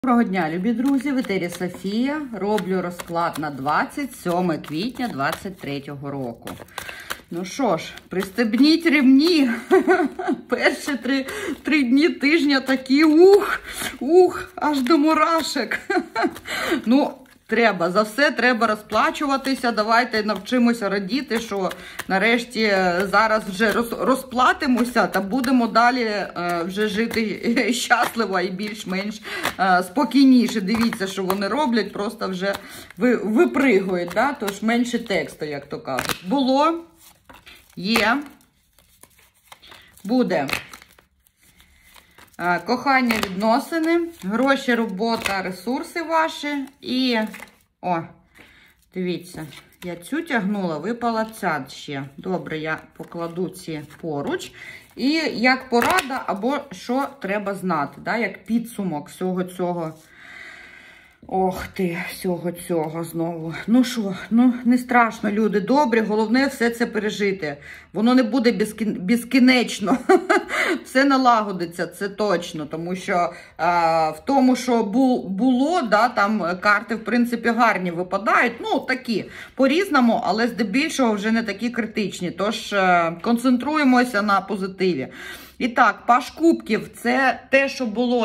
Доброго дня, любі друзі, в етері Софія. Роблю розклад на 27 квітня 2023 року. Ну що ж, пристебніть ремні. Перші три дні тижня такі аж до мурашек. Ну, треба, за все треба розплачуватися. Давайте навчимося радіти, що нарешті зараз вже розплатимося та будемо далі вже жити щасливо і більш-менш спокійніше. Дивіться, що вони роблять, просто вже випригують, да? Тож менше тексту, як то кажуть. Було, є, буде. Кохання, відносини, гроші, робота, ресурси ваші. І, дивіться, я цю тягнула, випала ця ще. Добре, я покладу ці поруч. І як порада, або що треба знати, да? Як підсумок всього цього. Ох ти, всього цього знову. Ну що, ну не страшно, люди добрі, головне все це пережити. Воно не буде безкінечно. Все налагодиться, це точно. Тому що в тому, що було, да, там карти, в принципі, гарні випадають. Ну, такі, по-різному, але здебільшого вже не такі критичні. Тож концентруємося на позитиві. І так, паж кубків – це те, що було,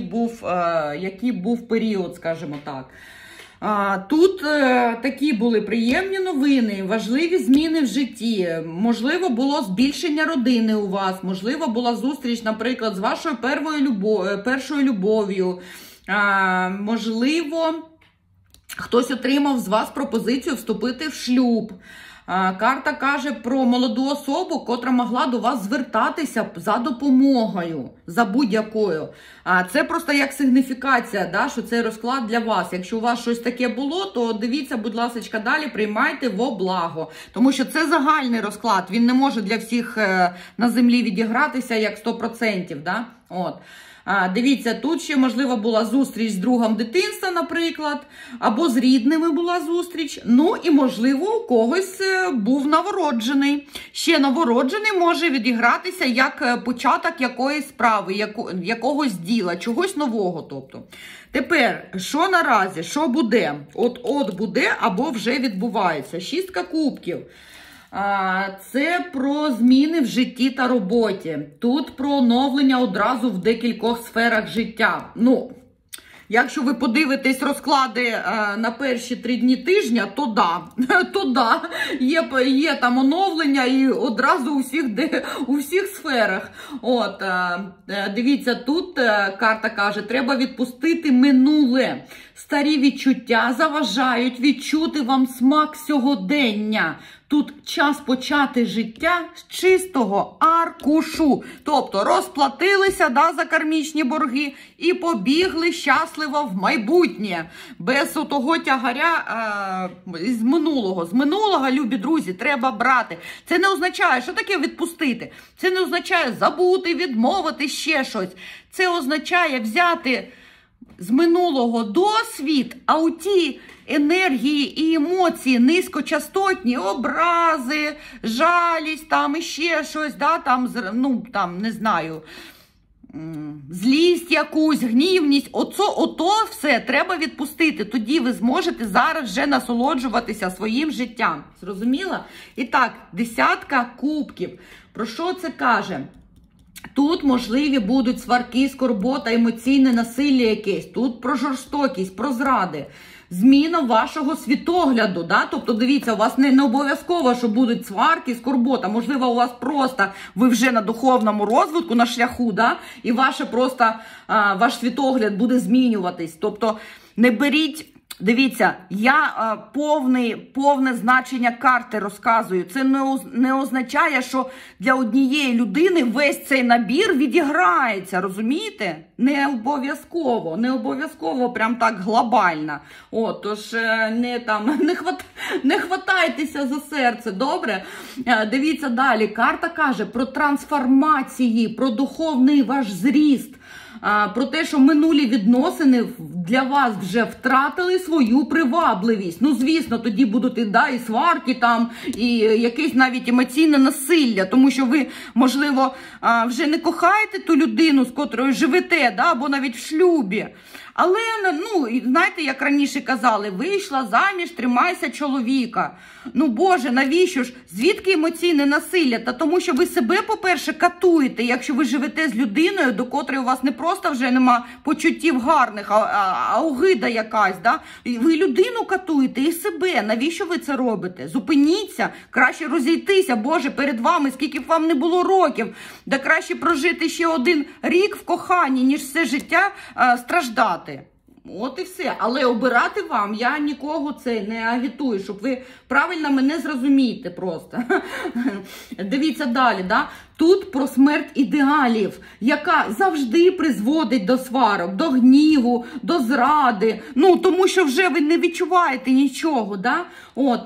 який був період, скажімо так. Тут такі були приємні новини, важливі зміни в житті. Можливо, було збільшення родини у вас, можливо, була зустріч, наприклад, з вашою першою любов'ю. Можливо, хтось отримав з вас пропозицію вступити в шлюб. Карта каже про молоду особу, котра могла до вас звертатися за допомогою, за будь-якою. Це просто як сигніфікація, да, що цей розклад для вас. Якщо у вас щось таке було, то дивіться, будь ласка, далі, приймайте во благо. Тому що це загальний розклад, він не може для всіх на землі відігратися як 100%. Да? От. Дивіться, тут ще, можливо, була зустріч з другом дитинства, наприклад, або з рідними була зустріч. Ну, і, можливо, у когось був новороджений. Ще новороджений може відігратися як початок якоїсь справи, якогось діла, чогось нового, тобто. Тепер, що наразі, що буде? От буде або вже відбувається. Шістка кубків. Це про зміни в житті та роботі. Тут про оновлення одразу в декількох сферах життя. Ну, якщо ви подивитесь розклади на перші 3 дні тижня, то да, є там оновлення і одразу у всіх сферах. От, дивіться, тут карта каже, треба відпустити минуле. Старі відчуття заважають відчути вам смак сьогодення. Тут час почати життя з чистого аркушу. Тобто розплатилися, да, за кармічні борги і побігли щасливо в майбутнє. Без того тягаря з минулого. З минулого, любі друзі, треба брати. Це не означає, що таке відпустити. Це не означає забути, відмовити, ще щось. Це означає взяти з минулого досвід, а у ті енергії і емоції низькочастотні, образи, жалість, там іще щось, да, там, ну, там, не знаю, злість якусь, гнівність, ото все треба відпустити. Тоді ви зможете зараз вже насолоджуватися своїм життям. Зрозуміло? І так, десятка кубків. Про що це каже? Тут можливі будуть сварки, скорбота, емоційне насилля якесь. Тут про жорстокість, про зради. Зміна вашого світогляду, да? Тобто, дивіться, у вас не обов'язково, що будуть сварки, скорбота. Можливо, у вас просто, ви вже на духовному розвитку, на шляху, да? І ваш світогляд буде змінюватись. Тобто, не беріть... Дивіться, я повне значення карти розказую. Це не означає, що для однієї людини весь цей набір відіграється, розумієте? Не обов'язково прям так глобально. Тож не хватайтеся за серце, добре? Дивіться далі, карта каже про трансформації, про духовний ваш зріст. Про те, що минулі відносини для вас вже втратили свою привабливість. Ну, звісно, тоді будуть і сварки там, і якесь навіть емоційне насилля, тому що ви, можливо, вже не кохаєте ту людину, з котрою живете, або навіть в шлюбі. Але, ну, знаєте, як раніше казали, вийшла заміж, тримайся чоловіка. Ну, Боже, навіщо ж? Звідки емоційне насилля? Та тому, що ви себе, по-перше, катуєте, якщо ви живете з людиною, до котрої у вас не просто вже нема почуттів гарних, а огида якась, да? І ви людину катуєте і себе. Навіщо ви це робите? Зупиніться, краще розійтися, Боже, перед вами, скільки б вам не було років. Да краще прожити ще 1 рік в коханні, ніж все життя страждати. От і все. Але обирати вам я нікого це не агітую, щоб ви правильно мене зрозумієте просто. Дивіться далі, да? Тут про смерть ідеалів, яка завжди призводить до сварок, до гніву, до зради. Ну, тому що вже ви не відчуваєте нічого, да? От.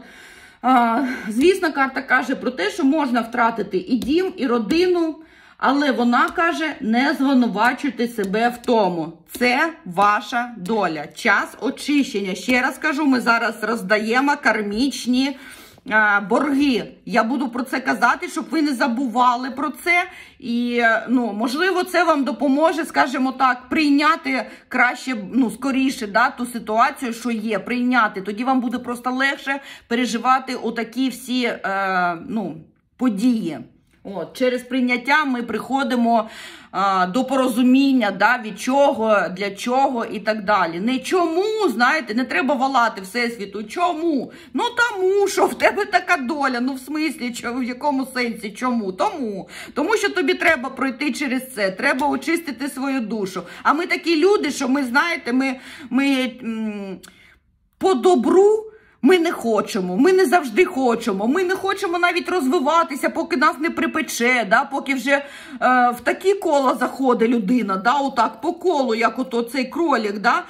Звісно, карта каже про те, що можна втратити і дім, і родину, але вона каже, не звинувачуйте себе в тому. Це ваша доля. Час очищення. Ще раз кажу, ми зараз роздаємо кармічні борги. Я буду про це казати, щоб ви не забували про це. І, ну, можливо, це вам допоможе, скажімо так, прийняти краще, ну, скоріше, да, ту ситуацію, що є, прийняти. Тоді вам буде просто легше переживати отакі всі, ну, події. От, через прийняття ми приходимо до порозуміння, да, від чого, для чого і так далі. Не чому, знаєте, не треба волати Всесвіту. Чому? Ну тому, що в тебе така доля. Ну в смислі, в якому сенсі, чому? Тому що тобі треба пройти через це, треба очистити свою душу. А ми такі люди, що ми, знаєте, ми по добру ми не хочемо, ми не завжди хочемо, ми не хочемо навіть розвиватися, поки нас не припече, да? Поки вже в такі кола заходить людина, да? Отак по колу, як ото цей кролик, да?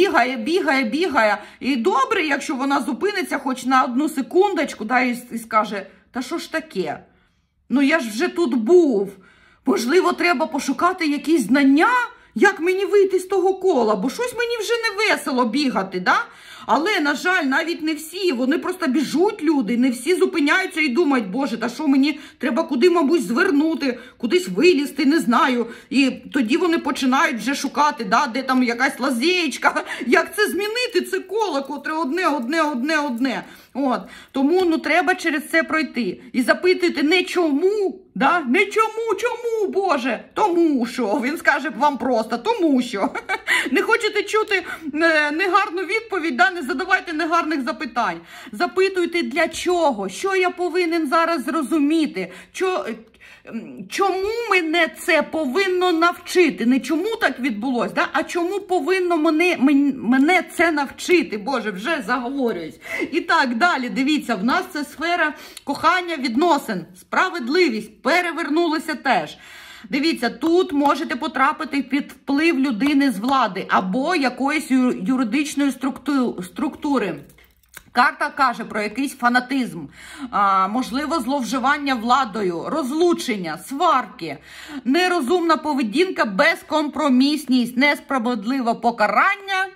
Бігає. І добре, якщо вона зупиниться хоч на 1 секундочку, да? І скаже, та що ж таке? Ну я ж вже тут був, можливо, треба пошукати якісь знання, як мені вийти з того кола, бо щось мені вже не весело бігати, да? Але, на жаль, навіть не всі, вони просто біжуть люди, не всі зупиняються і думають, Боже, та що мені треба куди, мабуть, звернути, кудись вилізти, не знаю. І тоді вони починають вже шукати, да, де там якась лазєєчка, як це змінити, це коло, котре одне. От. Тому, ну, треба через це пройти. І запитуйте не чому, да? Не чому, Боже? Тому що. Він скаже вам просто, тому що. Не хочете чути негарну відповідь, да? Не задавайте негарних запитань. Запитуйте для чого, що я повинен зараз зрозуміти, чому мене це повинно навчити? Не чому так відбулось, да? А чому повинно мене це навчити? Боже, вже заговорююсь. І так, далі, дивіться, в нас це сфера кохання, відносин, справедливість, перевернулося теж. Дивіться, тут можете потрапити під вплив людини з влади або якоїсь юридичної структури. Карта каже про якийсь фанатизм, можливо, зловживання владою, розлучення, сварки, нерозумна поведінка, безкомпромісність, несправедливе покарання,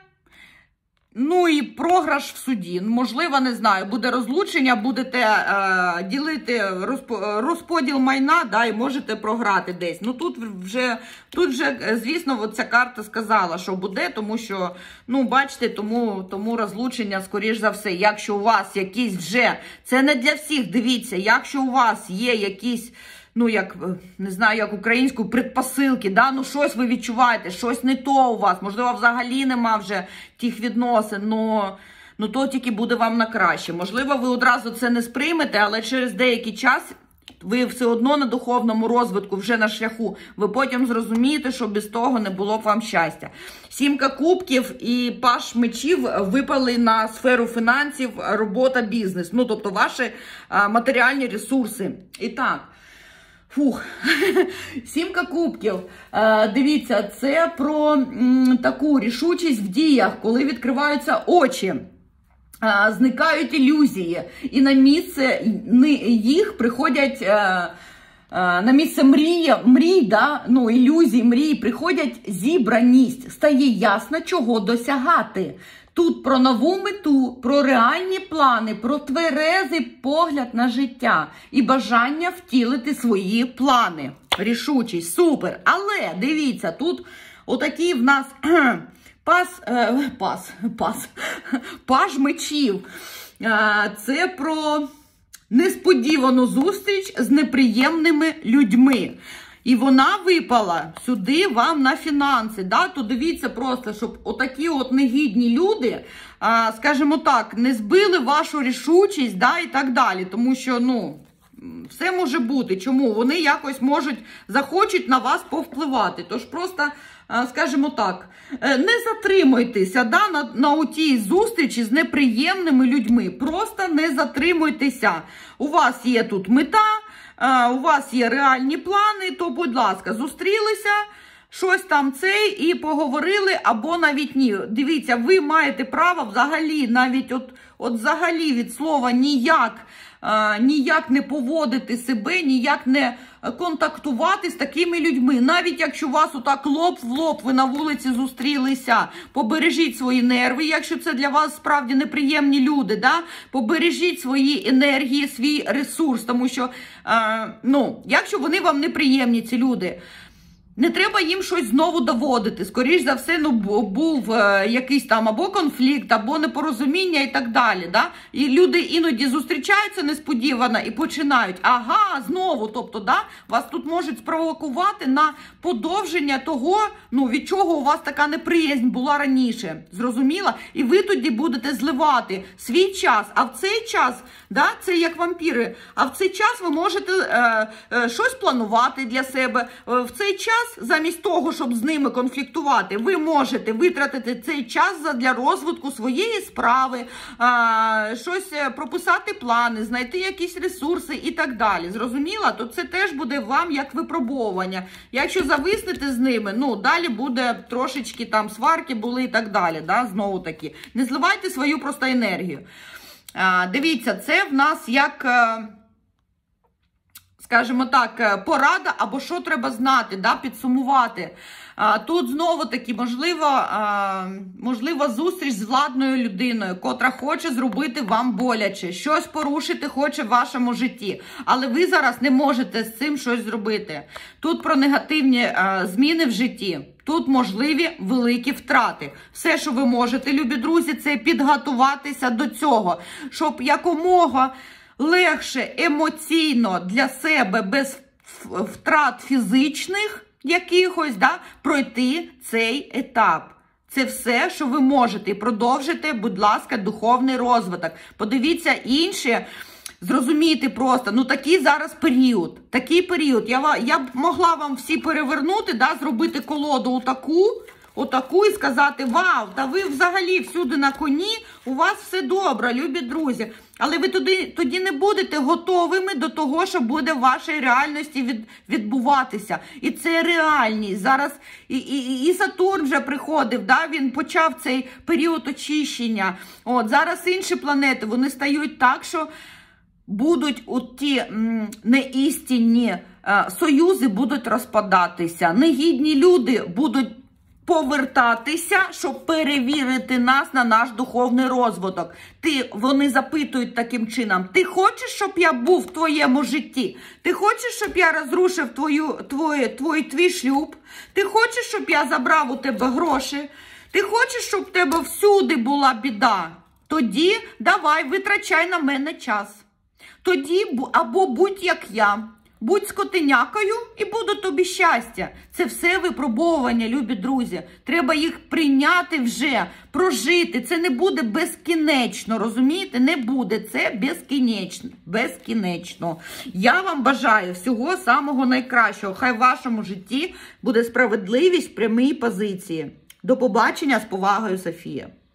ну і програш в суді. Можливо, не знаю, буде розлучення, будете ділити розподіл майна, да, і можете програти десь. Ну тут вже, звісно, ця карта сказала, що буде, тому що, ну, бачите, тому розлучення, скоріш за все. Якщо у вас якісь вже, це не для всіх, дивіться, якщо у вас є якісь, ну, як, не знаю, як українською, предпосилки, да, ну, щось ви відчуваєте, щось не то у вас, можливо, взагалі нема вже тих відносин, ну, то тільки буде вам на краще. Можливо, ви одразу це не сприймете, але через деякий час ви все одно на духовному розвитку, вже на шляху, ви потім зрозумієте, що без того не було б вам щастя. 7 кубків і паж мечів випали на сферу фінансів, робота, бізнес, ну, тобто ваші матеріальні ресурси. І так, 7 кубків. Дивіться, це про таку рішучість в діях, коли відкриваються очі, зникають ілюзії, і на місце їх приходять на місце мрій, да? Ну, ілюзій, мрій, приходять зібраність, стає ясно, чого досягати. Тут про нову мету, про реальні плани, про тверезий погляд на життя і бажання втілити свої плани. Рішучість, супер. Але, дивіться, тут отакий в нас паж мечів. Це про несподівану зустріч з неприємними людьми. І вона випала сюди вам на фінанси. Да? То дивіться просто, щоб отакі от негідні люди, скажімо так, не збили вашу рішучість, да, і так далі. Тому що, ну, все може бути. Чому? Вони якось захочуть на вас повпливати. Тож просто, скажімо так, не затримуйтеся, да, на отій зустрічі з неприємними людьми. Просто не затримуйтеся. У вас є тут мета, у вас є реальні плани, то, будь ласка, зустрілися, щось там і поговорили, або навіть ні. Дивіться, ви маєте право взагалі, навіть от взагалі від слова ніяк не поводити себе, ніяк не контактувати з такими людьми. Навіть якщо вас отак лоб в лоб, ви на вулиці зустрілися, побережіть свої нерви, якщо це для вас справді неприємні люди, да? Побережіть свої енергії, свій ресурс, тому що, якщо вони вам неприємні, ці люди, не треба їм щось знову доводити. Скоріш за все, був якийсь там або конфлікт, або непорозуміння і так далі. Да? І люди іноді зустрічаються несподівано і починають, знову, тобто, да, вас тут можуть спровокувати на подовження того, від чого у вас така неприязнь була раніше. Зрозуміла? І ви тоді будете зливати свій час, а в цей час, да, це як вампіри, а в цей час ви можете щось планувати для себе. В цей час, замість того, щоб з ними конфліктувати, ви можете витратити цей час для розвитку своєї справи, щось прописати плани, знайти якісь ресурси і так далі. Зрозуміла? То це теж буде вам як випробовування. Якщо зависнете з ними, далі буде трошечки там сварки були і так далі. Да? Знову таки. Не зливайте свою просто енергію. Дивіться, це в нас як, скажімо так, порада або що треба знати, да, підсумувати. Тут знову-таки можлива зустріч з владною людиною, котра хоче зробити вам боляче, щось порушити хоче в вашому житті. Але ви зараз не можете з цим щось зробити. Тут про негативні зміни в житті. Тут можливі великі втрати. Все, що ви можете, любі друзі, це підготуватися до цього, щоб якомога легше емоційно для себе, без втрат фізичних якихось, да, пройти цей етап. Це все, що ви можете. І продовжите, будь ласка, духовний розвиток. Подивіться інші, зрозумійте просто, такий зараз період. Такий період. Я б могла вам всі перевернути, да, зробити колоду отаку і сказати, вау, та ви взагалі всюди на коні, у вас все добре, любі друзі. Але ви тоді не будете готовими до того, що буде в вашій реальності відбуватися. І це реальність. Зараз і Сатурн вже приходив, да? Він почав цей період очищення. Зараз інші планети, вони стають так, що будуть ті неістинні союзи будуть розпадатися. Негідні люди будуть повертатися, щоб перевірити нас на наш духовний розвиток. Вони запитують таким чином, ти хочеш, щоб я був в твоєму житті? Ти хочеш, щоб я розрушив твій шлюб? Ти хочеш, щоб я забрав у тебе гроші? Ти хочеш, щоб в тебе всюди була біда? Тоді давай, витрачай на мене час. Тоді або будь як я. Будь скотинякою і буде тобі щастя. Це все випробовування, любі друзі. Треба їх прийняти вже, прожити. Це не буде безкінечно, розумієте? Не буде. Це безкінечно. Я вам бажаю всього самого найкращого. Хай в вашому житті буде справедливість в прямій позиції. До побачення, з повагою, Софія.